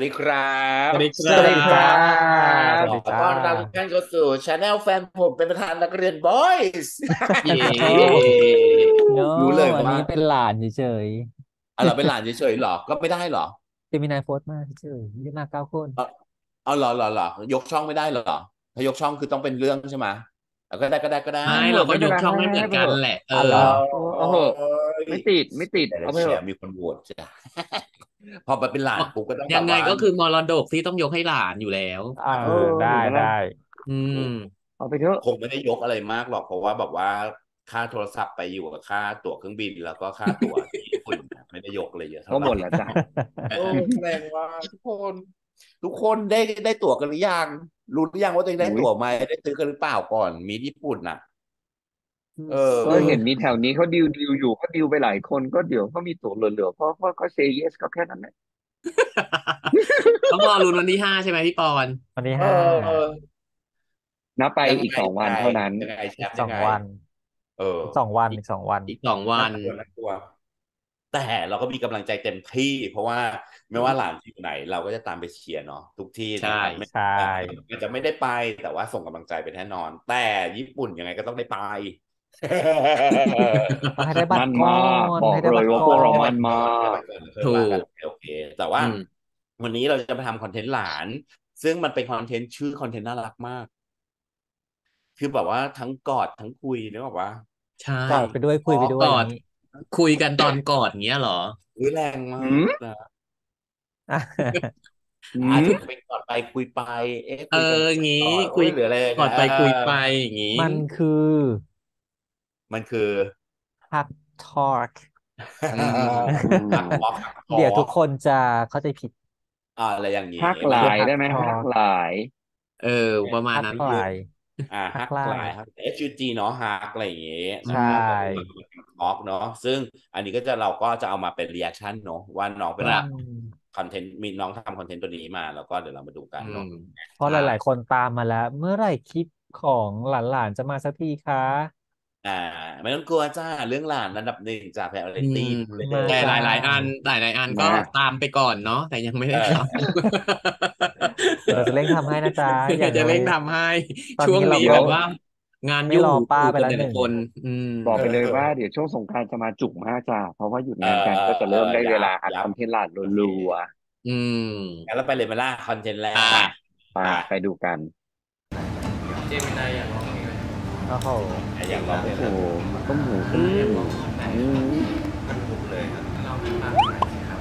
ดีครับสวัสดีคสรัวัสดีครับบขอสวัสดีจ้าต้อนรับทุกท่านเข้าสู่ช anel แฟนผมเป็นประธานนักเรียนบอยส์เย้โอ้โนรู้เลยอันว่านี้เป็นหลานเฉยเราเป็นหลานเฉยๆหรอก็ไม่ได้หรอๆเจมินายโฟร์มาเฉยๆยี่มา9 คนเอาเอาหรอยกช่องไม่ได้หรอถ้ายกช่องคือต้องเป็นเรื่องใช่ไหมเอาก็ได้ไม่ช่างเหเราก็อะไม่เป็นไรยกช่องไม่เหมือนกันให้ไปเถอะแหละอ่ะเหรอเอาเอาเหอะยไม่ติดแต่ละเอาไปเถอะแชร์มีคนโหวตจ้ะพอมาเป็นหลานปุ๊บก็ต้องยังไงแบบว่าก็คือมรดกที่ต้องยกให้หลานอยู่แล้วอ่าถูได้ได้กได้อืมเอาไปเถอะคงไม่ได้ยกอะไรมากหรอกเพราะว่าแบบว่าค่าโทรศัพท์ไปอยู่กับค่าตั๋วเครื่องบินแล้วก็ค่าตั๋วที่ญี่ปุ่นนะไม่ได้ยกอะไรเยอะก็เท่าไหร่หมดแล้วจ้ะโอ้แรงว่าทุกคนได้ตั๋วกันหรือยังรู้หรือยังว่าตัวเองได้อุ้ยตั๋วไหมได้ซื้อกันหรือเปล่าก่อนมีญี่ปุ่นน่ะเอก็อเห็นมีแถวนี้เขาดิวอยู่ก็ดิวไปหลายคนก็เดี๋ยวก็มีตั๋วเหลือๆก็เซย์เยสก็แค่นั้นแหละต้องรอลุ้นวันที่5ใช่ไหมพี่ปอนวันที่เห้าออนับไปยังไงอีกสองยังไงวันเท่านั้นยังไงแชอีกมป์ยังไงสองวันเอออีกสองวันอีกอีกสองวันอีก2 วันน่ากลัวแต่เราก็มีกำลังใจเต็มที่เพราะว่าไม่ว่าหลานที่อยู่ไหนเราก็จะตามไปเชียร์เนาะทุกที่ใช่นะครับไม่ใช่อาจจะไม่ได้ไปแต่ว่าส่งกำลังใจไปแน่นอนแต่ญี่ปุ่นยังไงก็ต้องได้ไปต้องให้ได้บัตมั่นรก่อมากนบอกให้ได้บัตรก่อเลยว่าพวกเราให้มั่มันก่นมาอนให้กมันก่อนค่อยถูว่ากันกโอเคแต่ว่าอืมวันนี้เราจะไปทำคอนเทนต์หลานซึ่งมันเป็นคอนเทนต์ชื่อคอนเทนต์น่ารักมากคือแบบว่าทั้งกอดทั้งคุยนึกออกว่าใช่กอดไปด้วยคุยไปด้วกอดยอย่างนี้คุยกันตอนกอดเงี้ยเหรอแรงมาหืมกนะอ่ะหืมอาจจะเป็นกอดไปคุยไปเอ๊ะเออคุยกันงี้ก่อนคุยโอ้ยหรืออะไรกอดนะไปคุยไปอย่างงี้มันคือมันคือ Hug Talk อืมอืมหักคอหักคอเดี๋ยวทุกคนจะเข้าใจผิดอะไรอย่างนี้ฮักหมาคือลาย Hug ได้ไหมฮัก Talk หลายเออประมาณ Hug นั้นลายฮัฮักกลายหลายครับ HUG เนาะฮักอะไรอย่างเงี้ยอืใชนะครับแล้วก็่ทอล์กเนาะซึ่งอันนี้ก็จะเราก็จะเอามาเป็นรีแอคชั่นเนาะว่าน้องอืเป็นมคอนเทนต์มีน้องทำคอนเทนต์ตัวนี้มาแล้วก็เดี๋ยวเรามาดูกันอืมเนาะเพราะหใช่ลายๆคนตามมาแล้ว เมื่อไหร่คลิปของหลานๆจะมาสักทีคะอ่าไม่ต้องกลัวจ้าเรื่องหลานระดับหนึ่งจากแพรอืตี้มเลยแต่หมาจ้าลายๆอันหลายๆอันก็นะตามไปก่อนเนาะแต่ยังไม่เได้ทออเดี๋ยวเราจะเร่งทำให้นะจ๊ะำอย่างจะน้อยเร่งทำให้ตอนช่วงนี้เราก็นี้แบบว่างานไม่ยุ่งรอป้าอยู่กันไปละหนึ่งแต่ละคนอืมบอกไปเลยว่าเออเดี๋ยวช่วงสงกรานต์จะมาจุกมากจ้าเพราะว่าหยุดเอองานกันก็จะเออเริ่มได้เวยับลาอัดยับคอนเทนต์หลานโอเครัวอืงั้นมเราไปเลยมาล่าคอนเทนต์แรอ่าๆไปกไปอ่ะไปดูกันเจมินายอยากร้องเพลงไหมโอ้โหอยากลองเพลงโอ้โหนะต้มหูต้อืมหูมร้องท่อนไหนอืมมันถูกเลยครับเราให้ฟังหน่อยสิครับ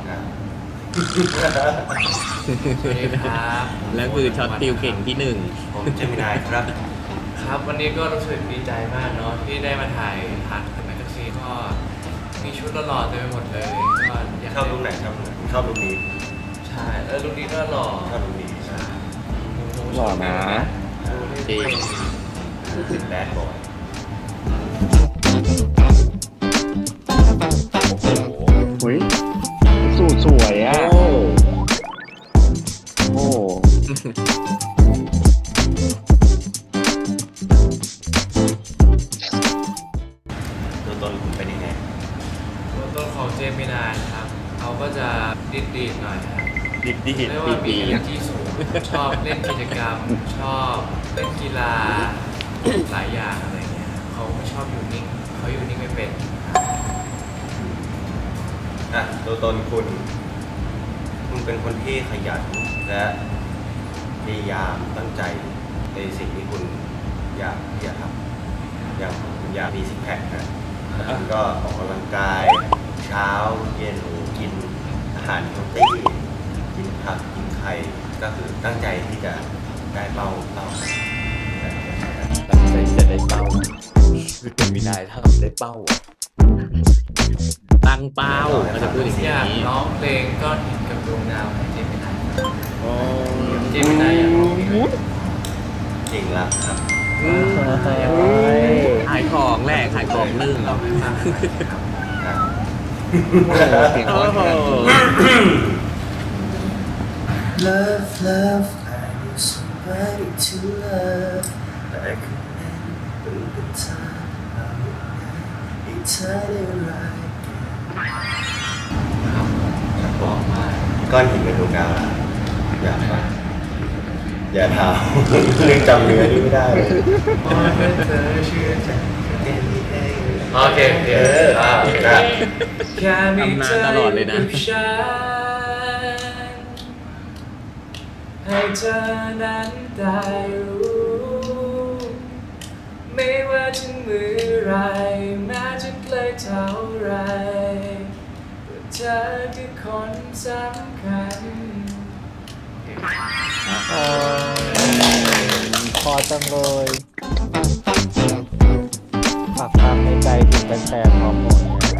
สวัสดีครับแล้วคือช็อตฟิลเก่งที่1 ผมเจมินายครับ ครับวันนี้ก็รู้สึกดีใจมากเนาะที่ได้มาถ่ายพาร์ทแมกกาซีนก็มีชุดหล่อๆเต็มไปหมดเลยก็อยากชอบลุคไหนชอบลุคไหนชอบลุคนี้ใช่ลุคนี้ก็หล่อชอบลุคนี้ใช่หล่อนะดูจริงเป็นแบดบอยโอ้โหหุยสูตรสวยอ่ะโอ้โอ้ตัวตนคุณเป็นยังไงตัวต้นของเจมินายครับเขาก็จะดีดๆหน่อยครับดิบดีเรียกปีว่ามีปี energy สูงชอบเล่นกิจกรรม ชอบเล่นกีฬาหลายอย่างอะไรเงี้ยเขาไม่ชอบอยู่นิ่งเขาอยู่นิ่งไม่เป็นตัวตนคุณเป็นคนที่ขยันและพยายามตั้งใจในสิ่งที่คุณอยากที่จะทำอย่างคุณอยากมีซิกแพคนะแล้วคุณก็ออกกำลังกายเช้าเย็นกินอาหารเฮลตี้กินผักกินไข่ก็คือตั้งใจที่จะได้เป้าตั้งใจจะได้เป้าคือเป็นวินัยถ้าได้เป้าอ่ะตั้งเป้าก็จะพูดอย่างอยากนี้ร้องเพลงก้อนหินกับดวงดาวให้เจมินายอ๋อเจมินายอยากร้องเพลงไหมจริงแล้วครับอืมขายของแหละขายของนึ่งเราให้ฟังหน่อยครับครับเสียงโอ้เพราะโห Love love I need somebody to love but I couldn't believe the time I would not be tired right บอกมากกก้อนหินเป็นลูกกาอย่าฟังอย่าถามเรื่องจำเนื้อนี่ไม่ได้เลยโอเคเดี๋ยวได้แค่มีเธออยู่กับฉันให้เธอนั้นได้รู้ไม่ว่าถึงเมื่อไรแม้จะไกลเท่าไรเธอคือคนสำคัญโอ้ยพอจังเลยฝากความในใจถึงแฟนๆพร้อมหมด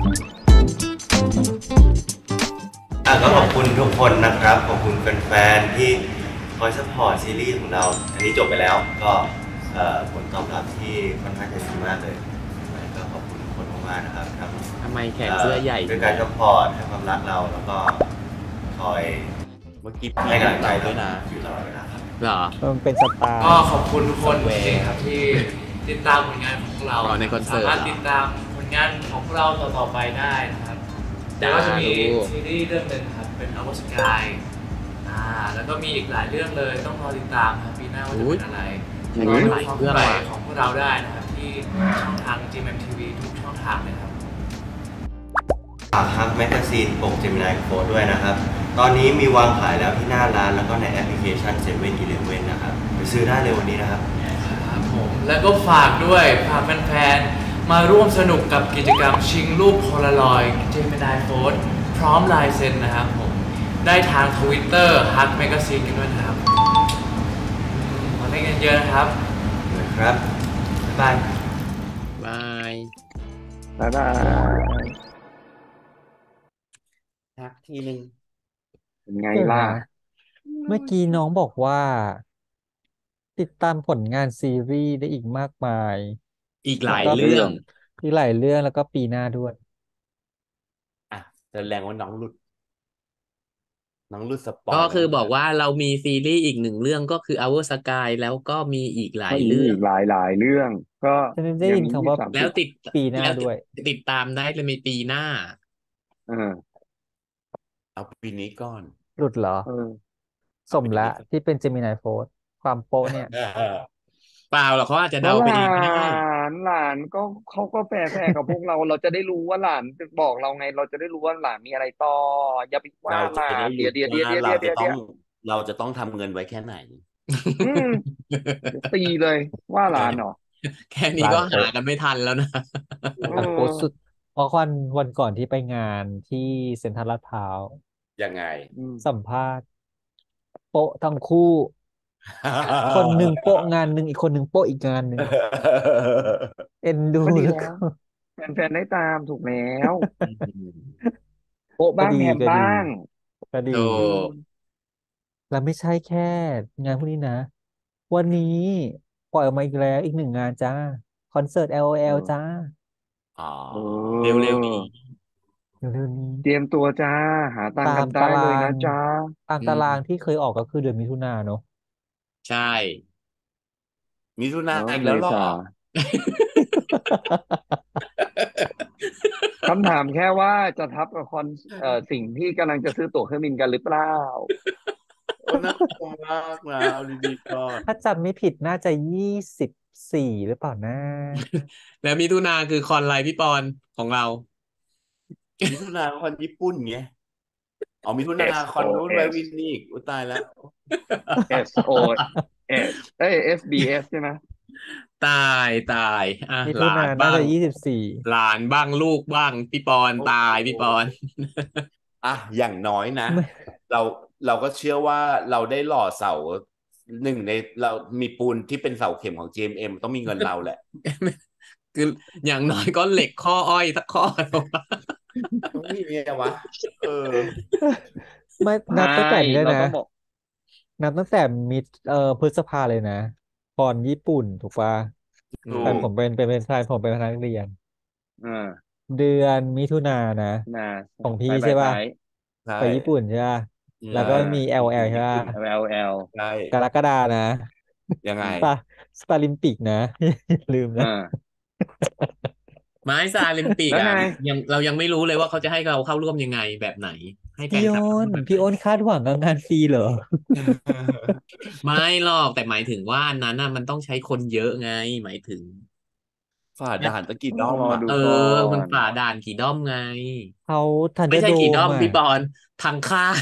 ก็ขอบคุณทุกคนนะครับ ขอบคุณแฟนๆที่คอยซัพพอร์ตซีรีส์ของเรา อันนี้จบไปแล้วก็ผลตอบรับที่ค่อนข้างจะดีมากเลยก็ขอบคุณทุกคนมากๆนะครับครับทำไมแขนเสื้อใหญ่ด้วยการซัพพอร์ตให้ความรักเราแล้วก็คอยเมื่อกี้พี่ให้กำลังใจด้วยนะอยู่ตลอดเวลาครับเหรอมันเป็นสไตล์ก็ขอบคุณทุกคนจริงๆครับที่ติดตามผลงานของพวกเราอ๋อในคอนเสิร์ตสามารถติดตามผลงานของพวกเราต่อๆไปได้นะครับเดี๋ยวก็จะมีรู้ซีรีส์เรื่องหนึงครับเป็น Our Sky แล้วก็มีอีกหลายเรื่องเลยต้องรอติดตามครับปีหน้าว่าจะเป็นอะไรอุ๊ยก็ดูหลายความเรื่องไปว่ะของพวกเราได้นะครับที่ช่องทาง GMMTV ทุกช่องทางเลยครับฝากฮักแมกกาซีนปก Gemini Code ด้วยนะครับ ตอนนี้มีวางขายแล้วที่หน้าร้านแล้วก็ในแอปพลิเคชัน7-Eleven นะครับไปซื้อได้เลยวันนี้นะครับครับผมแล้วก็ฝากด้วยฝากแฟนๆมาร่วมสนุกกับกิจกรรมชิงรูปโพลารอยด์เจมินายโฟนพร้อมลายเซ็นนะครับผมได้ทาง Twitter Hug Magazine กันด้วยนะครับมาเล่นกันเยอะนะครับครับ บ๊ายบายบายบ๊ายบายทักทีนึงเป็นไงเดี๋ยวล่ะนะเมื่อกี้น้องบอกว่า ติดตามผลงานซีรีส์ได้อีกมากมายอีกหลายแล้วก็เรื่องอีกหลายเรื่องแล้วก็ปีหน้าด้วยอ่ะแสดงว่าน้องหลุดสปอยก็คือแล้วนะบอกว่าเรามีซีรีส์อีกหนึ่งเรื่องก็คือ Our Sky แล้วก็มีอีกหลาก็ยมีเรื่ออีงกหลายเรื่อง ก็ฉันได้ยังยินมีคำว่าแล้วติดปีหน้าแล้วด้วยติดตามได้เลยในปีหน้าเออเอาปีนี้ก่อนหลุดเหรอเออสมละที่เป็นเจมินายโฟร์ความโป๊ะเนี่ยเปล่าหรอกเขาอาจจะก็เดาหไปลเองก็ได้หลานก็เขาก็แฝงกับพวกเรา เราจะได้รู้ว่าหลานบอกเราไง เราจะได้รู้ว่าหลานมีอะไรต่อ อย่าไปว่าเราหจะลาได้นเดี๋ยวรู้ว่าเราจะต้องเดี๋ยวเราจะต้องทำเงินไว้แค่ไหนอืมเดี๋ยวตีเลยว่าหลานเหรอแค่นี้ก็หากันไม่ทันแล้วนะเอหลังอโพสต์สุดเพราะวันก่อนที่ไปงานที่เซ็นทรัลลาดพร้าวยังไงอืมสัมภาษณ์โป๊ะทั้งคู่ คนหนึ่งโป๊ะงานหนึ่งอีกคนหนึ่งโป๊ะอีกงานหนึ่งเอ็นดูก็ดีแล้วแล้ก็ว แฟนๆได้ตามถูกแล้วโป๊ะบ้างก็ดีแฮมก็ดีบ้างก็ดีโอ้แล้วไม่ใช่แค่งานพวกนี้นะ วันนี้ปล่อยออกมาอีกแล้วอีกหนึ่งงานจ้า คอนเสิร์ตเอ LOL อจ้าอ๋อเอเร็วๆอนี้เร็วๆนี้เตรียมตัวจ้า หาตังค์ตากัมนตาได้ราเลยงนะจ้าตามตารางที่เคยออกก็คือเดือนมิถุนาเนอะใช่มิถุนาแล้วอีกเมแล้วเหรอษาคำถามแค่ว่าจะทับกับสิ่งที่กำลังจะซื้อตั๋วเครื่องบินกันหรือเปล่าน่ากลัวมากนะเอาดีๆก่อนถ้าจำไม่ผิดน่าจะ24หรือเปล่านะแล้วมิถุนาคือคอนไลน์พี่ปอนของเรามิถุนาคอนญี่ปุ่นไงอ๋อมิถุนาคอนนู้นไว้ SOS วินนี่อีกอุยตายแล้ว SOS SBS ใช่ไหมตายอ่ะมิหถุลานานน่าบ้างจะ24 หลานบ้างลูกบ้างพี่ปอนตายพี่ปอนอ่ะอย่างน้อยนะไม่เราเราก็เชื่อว่าเราได้หล่อเสาหนึ่งในเรามีปูนที่เป็นเสาเข็มของ GMM ต้องมีเงินเราแหละคืออย่างน้อยก็เหล็กข้ออ้อยสักข้อต้องมีไงวะ เออไม่นับตั้งแต่นี้เลยเรานะต้องบอกนับตั้งแต่พฤษภาเลยนะพรญี่ปุ่นถูกปะถูกแฟนผมเป็นแฟนผมเป็นพนักเรียนอ่าเดือนมิถุนายนนะนะของพี่ท้ายใช่ปะท้ายใช่ไปญี่ปุ่นใช่ปะอืมแล้วก็มี LL ใช่ปะ LL ใช่กรกฎานะยังไงสปาลิมปิกนะ อย่าลืมนะอ่าไม้ซาลิมปิกแล้วอ่ะไงเรายังไม่รู้เลยว่าเขาจะให้เราเข้าร่วมยังไงแบบไหนให้แฟนพี่คลับอ้ต้องนแบบพี่อ้นคาดหวังกับงานฟรีเหรอไม่หรอกแต่หมายถึงว่าอันนั้นน่ะมันต้องใช้คนเยอะไงหมายถึงฝ่าด่านตะกี้ต้องรอด้อมอ่ะดูเออก่อมันนฝ่าด่านกี่ด้อมไงเขาทันเดไม่อร์โดใช่กี่ด้อมอ่ะมพี่บอลทางค่าย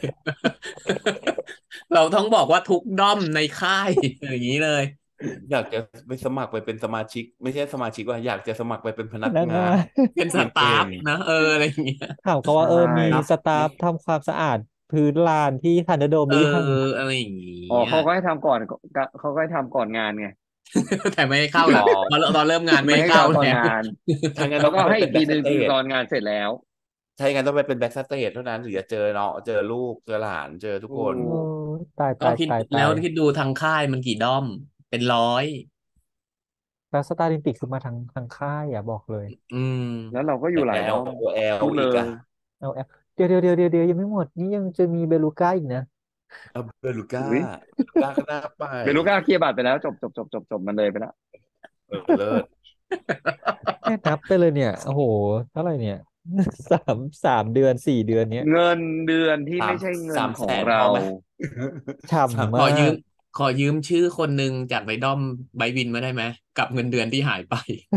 เราต้องบอกว่าทุกด้อมในค่ายอย่างนี้เลยอยากจะไปสมัครไปเป็นสมาชิกไม่ใช่สมาชิกว่าอยากจะสมัครไปเป็นพพนักงานักงานนเป็นสเปลี่ยนเอตาฟงนะอะไรอย่างเงี้ยถามเขาใชว่ามีนับ่สตาฟนี่ทำความสะอาดพื้นลานที่ทันเดอร์โดมเออหรือยังอะไรอย่างเงี้อ๋อยเขาก็ให้ทำก่อนเขาก็ให้ทำก่อนงานไงแต่ไม่ให้เข้าอ๋อละตอนเริ่มงานไม่ไม่ให้เข้าให้ทำก่อนแล้วงานถ้างั้นแล้วก็ต้องไปเป็นให้อีกทีหนึ่งแบ็กสเตจคือตอนงานเสร็จแล้วใช่งั้นต้องไปเป็นแบ็กสเตจเท่านั้นถึงจะเจอเนาะเจอลูกเจอหลานเจอทุกถูคนโอ้กตายก็ตายตายตายแล้วคิดดูทางค่ายมันกี่ด้อมเป็นร้อยแล้วสตาร์ลิมปิกคือมาทางค่ายอ่ะบอกเลยอืมแล้วเราก็อแต่แอลยู่หลายด้อมตัวแอลพูดเลยอีกอะเอาแอปเดี๋ยวยังไม่หมดนี่ยังจะมีเบลูก้าอีกนะเอาเบลูก้าอุ้ยเบลูก้าก็น่าไปเบลูก้าเคลียร์บัตรไปแล้วจบมันเลยไปแล้วเลิศแค่นับไปเลยเนี่ยโอ้โหเท่าไหร่เนี่ยสามเดือน4 เดือนเนี้ยเงินเดือนที่สามไม่ใช่เงิสามแสนของเรานพอไหม สามฉ่ำขอมากยืมขอยืมชื่อคนหนึ่งจากในด้อมไบวินมาได้ไหมกับเงินเดือนที่หายไป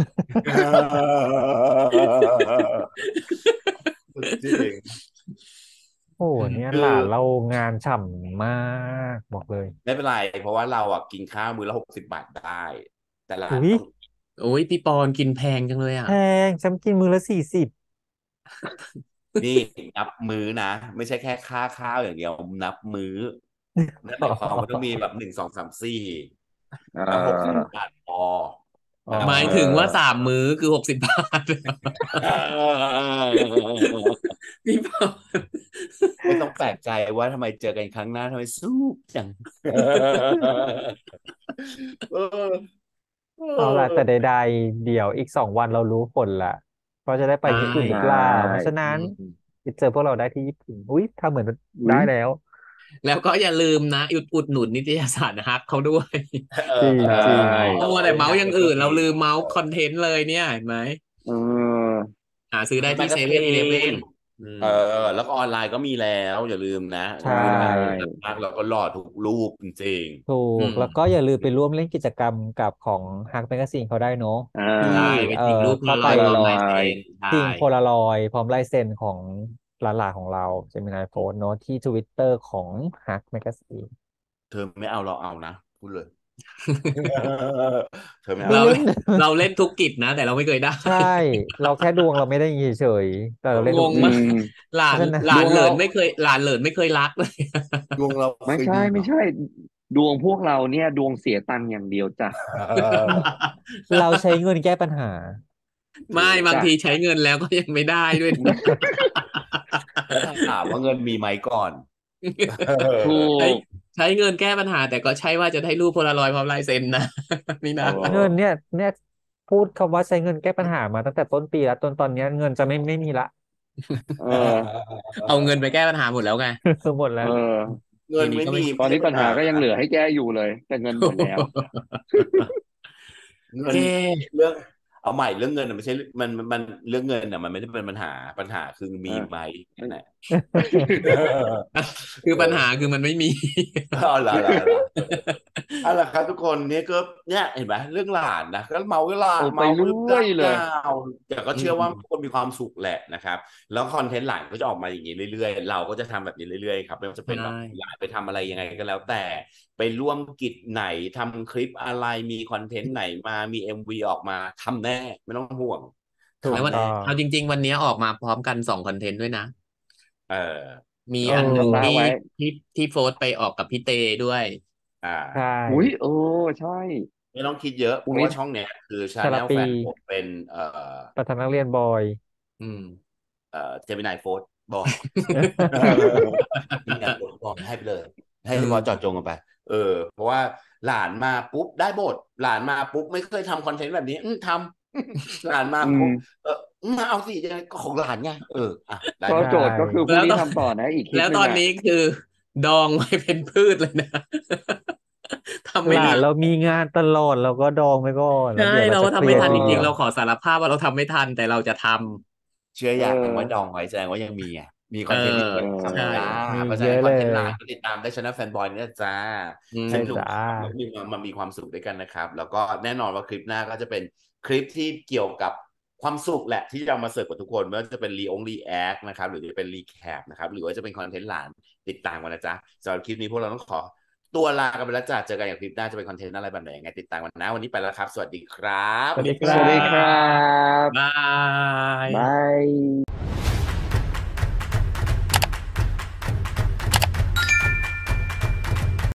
จริงโอ้โหเนี่ยคือหลานเรางานฉ่ำมากบอกเลยไม่เป็นไรเพราะว่าเราอ่ะกินข้าวมื้อละ60 บาทได้แต่หลานอุ้ยต้องโอ้ยพี่ปอนกินแพงจังเลยอ่ะแพงฉันกินมื้อละ40 นี่นับมื้อนะไม่ใช่แค่ค่าข้าวอย่างเดียวนับมื้อนั่นหอ๋มายความว่าต้องมีอแบบ1 2 3 4 เอแล้วหกสิบอบาทพออ๋อนับหมายมื้อถึงว่า3 มื้อคือ60 บาท พี่ปอนไม่ต้องแปลกใจว่าทำไมเจอกันครั้งหน้าทำไมสู้จังเออเเอาล่ะแต่ออใดๆเดี๋ยวอีก2 วันเรารู้ผลละก็จะได้ไปใช่ญี่ปุ่นหรืใช่อเปล่าเพราะฉะนั้อืนมไปเจอพวกเราได้ที่ญี่ปุ่นอุ้ยทำเหมือนอุ้ยได้แล้วแล้วก็อย่าลืมนะอุดหนุนนิตยสารฮักเขาด้วยเออจริงใชจริง่โอ้เอาแต่เมาส์เรื่องงานอย่างอื่นเราไปก็มีลืมเมาส์คอนเทนต์เลยเนี่ยเห็นไหมเออหาซื้อได้ที่แมกกาซี 7-11 นเออแล้วก็ออนไลน์ก็มีแล้วอย่าลืมนะใช่ขึ้นมาใช่มากเราก็หล่อทุกรูปจริงถูอืมกแล้วก็อย่าลืมไปร่วมเล่นกิจกรรมกับของฮักแมกซีนเขาได้เนอะอ่ที่ใช่าไปเอ่อจิกรูปโพเข้าไปลารอยด์พร้อมโพลารอลายเซ็ยด์นใช่ทิ้งโพลารอยด์พร้อมลายเซ็นของหลานๆของเราเจมินายโฟนเนอะที่ Twitter ของฮักแมกซีนๆเธอไม่เอาเราเอานะพูดเลยเธอไม่ไม่เอาเราเล่นเราเล่นทุกกิจนะแต่เราไม่เคยได้ใช่เราแค่ดวงเราไม่ได้เฉยๆแต่เราเล่นทุกอืงงมากกิจมหลานเพราะฉะนั้นหลานเหลิดวงเรานไม่เคยหลานเหลินไม่เคยรักเลยดวงเราไม่ใช่เคยดีเหรอไม่ใช่ดวงพวกเราเนี่ยดวงเสียตังค์อย่างเดียวจ้ะเราใช้เงินแก้ปัญหาไม่บางจ้ะทีใช้เงินแล้วก็ยังไม่ได้ด้วยนะถามว่าเงินมีไหมก่อนเอถูอใช้กใช้เงินแก้ปัญหาแต่ก็ใช่ว่าจะได้รูปโพลารอยด์พร้อมลายเซ็นนะนี่โอนะเงินเนี่้ยพูดคำว่าใช้เงินแก้ปัญหามาตั้งแต่ต้นปีแล้วตอนเนี้ยเงินจะไม่มีละเออเอาเงินไปแก้ปัญหาหมดแล้วไงหมดแล้เอวอเงินไม่มีตอนนี้ปัญไม่ใช่ปัญหาหาก็ยังเหลือให้แก้อยู่เลยแต่เงินหมดแล้วเงินแก้เรื่องเอาใหม่เรื่องเงินน่ะไม่ใช่มันเรื่องเงินน่ะมันไม่ได้เป็นปัญหาคือมีไหมนั่นแหละคือเออปัญหาคือมันไม่มีเอาละเอาละครับทุกคนเนี่ยก็เนี่ยเห็นไหมเรื่องหลานนะก็เมาก็หลานโอ้ไปเมาก็เรื่เรื่องดาอยเลยวแต่ก็อืเชื่อว่าทุกมคนมีความสุขแหละนะครับแล้วคอนเทนต์หลานก็จะออกมาอย่างนี้เรื่อยๆเราก็จะทำแบบนี้เรื่อยๆครับไม่ว่าจะใช่เป็นแบบหลานไปทำอะไรยังไงก็แล้วแต่ไปร่วมกิจไหนทำคลิปอะไรมีคอนเทนต์ไหนมามีMVออกมาทำแน่ไม่ต้องห่วงถูกแล้วทำแน่ต้องเอาจริงๆวันนี้ออกมาพร้อมกัน2 คอนเทนต์ด้วยนะเออมีเออันหนึ่งที่อสตาร์ไว้ที่โฟร์ไปออกกับพี่เตด้วยอ่าใช่อุ้ยใช่ไม่ต้องคิดเยอะพรุ่งนี้เพราะว่าช่องเนี้ยคือชาแนลชาลาปีแฟนผมเป็นประธานนักเรียนบอยอืมเจมินายโฟร์บอก เจมินายโฟร์บอกให้ไปเลยให้อืบอลเจอดจมงกันไปเพราะว่าหลานมาปุ๊บได้บทหลานมาปุ๊บไม่เคยทำคอนเทนต์แบบนี้ทำหลานมาอืปุ๊บมมาเอาสิยังไงก็ของหลานไงอ่ะได้ก็หมดใช่โจทย์ก็คือพรุ่งนี้แล้วตอนทำต่อนะอีกคลิแล้วตอนปหนึ่งอ่ะนี้คือดองไว้เป็นพืชเลยนะ ทำหลาไม่ทันนเรามีงานตลอดเราก็ดองไว้ก่อนแล้วใช่เดี๋ยวเราเราจะเคลียร์ก็ทำไม่ทันทีเดียวจริงๆเราขอสารภาพว่าเราทำไม่ทันแต่เราจะทำเชื่อเออย่างว่าอดองไว้แสดงว่ายังมีไงมีคอนเทนต์ที่เออทำใช่จ้ามีเพราะฉะเยนั้นอะคอนเลเทนต์หยลักก็ติดตามได้ช่องแฟนบอยเนี่ยจ้าอืมสใช่นุกจ้าแล้วมันมีความสุขด้วยกันนะครับ แล้วก็แน่นอนว่าคลิปหน้าก็จะเป็นคลิปที่เกี่ยวกับความสุขแหละที่จะเอามาเสิร์ฟกับทุกคนไม่ว่าจะเป็นรีแอคนะครับหรือจะเป็นรีแคปนะครับหรือว่าจะเป็นคอนเทนต์หลานติดตามกันนะจ๊ะสำหรับคลิปนี้พวกเราต้องขอตัวลากันไปแล้วจ้าเจอกันอย่างคลิปหน้าจะเป็นคอนเทนต์อะไรแบบไหนยังไงติดตามกันนะวันนี้ไปแล้วครับสวัสดีครับสวัสดีคสรัวัสดีครับบบายบาย